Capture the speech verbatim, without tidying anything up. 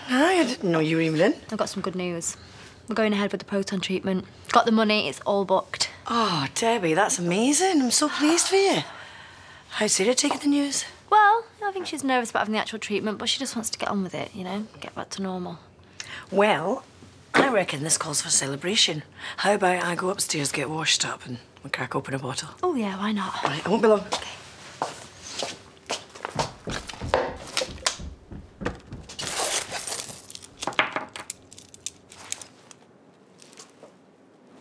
Hi, I didn't know you were even in. I've got some good news. We're going ahead with the proton treatment. Got the money, it's all booked. Oh, Debbie, that's amazing. I'm so pleased for you. How's Sarah taking the news? Well, I think she's nervous about having the actual treatment, but she just wants to get on with it, you know, get back to normal. Well, I reckon this calls for celebration. How about I go upstairs, get washed up, and we'll crack open a bottle? Oh, yeah, why not? All right, I won't be long. Okay.